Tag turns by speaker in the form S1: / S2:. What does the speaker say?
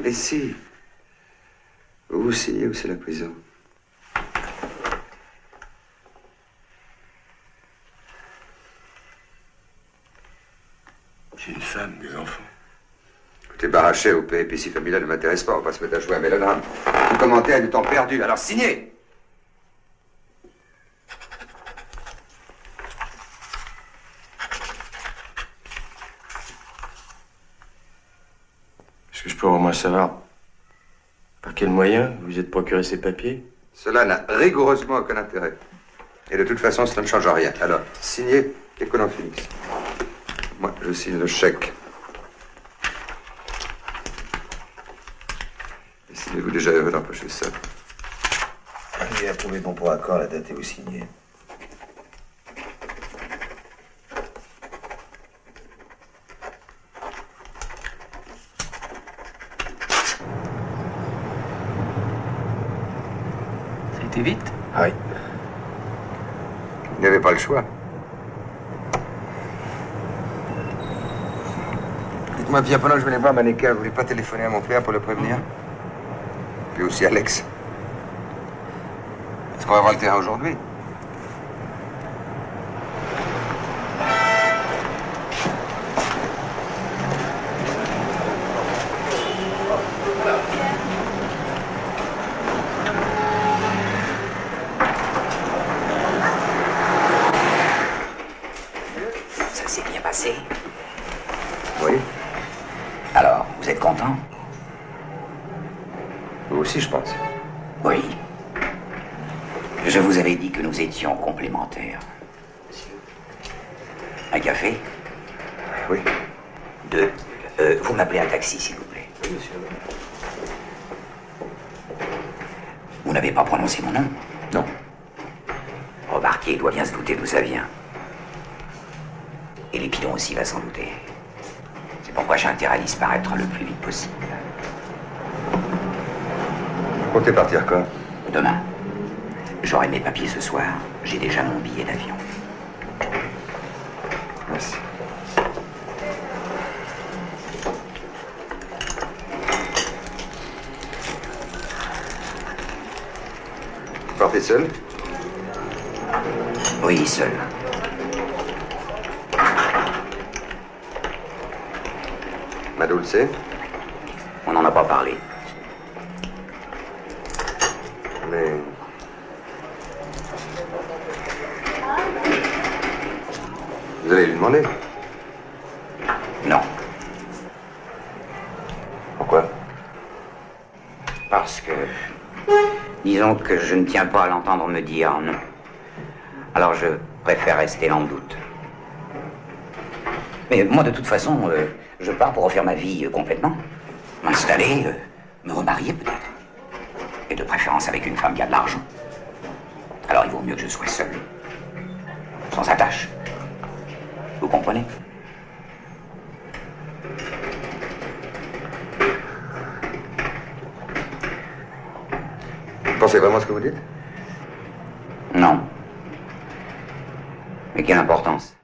S1: Ici. Vous signez ou c'est la prison?
S2: J'ai une femme, des enfants.
S1: Écoutez, Barachet ou péripéties familiales ne m'intéresse pas. On va pas se mettre à jouer à un mélodrame. Vous commentez à du temps perdu. Alors signez!
S2: Est-ce que je peux au moins savoir par quel moyen vous vous êtes procuré ces papiers?
S1: Cela n'a rigoureusement aucun intérêt. Et de toute façon, cela ne change rien. Alors, signez et que l'on finisse. Moi, je signe le chèque. Décidez-vous déjà heureux d'empocher ça.
S3: J'ai approuvé bon pour accord, la date est vous signez.
S4: Ça a été vite?
S3: Oui.
S1: Il n'y avait pas le choix. Dites-moi, Pierre, pendant que je venais voir Manéka, vous voulez pas téléphoner à mon père pour le prévenir? Puis aussi Alex. Est-ce qu'on va voir le terrain aujourd'hui?
S5: Ça s'est bien passé.
S1: Oui.
S5: Alors, vous êtes content?
S1: Vous aussi, je pense.
S5: Oui. Je vous avais dit que nous étions complémentaires. Un café?
S1: Oui.
S5: 2. Vous m'appelez un taxi, s'il vous plaît.
S2: Oui, monsieur.
S5: Vous n'avez pas prononcé mon nom?
S1: Non.
S5: Remarquez, il doit bien se douter d'où ça vient. Et l'épidon aussi va s'en douter. C'est pourquoi j'ai intérêt à disparaître le plus vite possible.
S1: Vous comptez partir quand?
S5: Demain. J'aurai mes papiers ce soir. J'ai déjà mon billet d'avion.
S1: Merci. Vous partez seul?
S5: Oui, seul.
S1: Madou le sait?
S5: On n'en a pas parlé.
S1: Mais... Vous allez lui demander?
S5: Non.
S1: Pourquoi?
S5: Parce que... Disons que je ne tiens pas à l'entendre me dire non. Alors je préfère rester dans le doute. Mais moi, de toute façon, je pars pour refaire ma vie complètement. M'installer, me remarier peut-être. Et de préférence avec une femme qui a de l'argent. Alors il vaut mieux que je sois seul. Sans attache. Vous comprenez?
S1: Vous pensez vraiment ce que vous dites?
S5: Non. Mais quelle importance?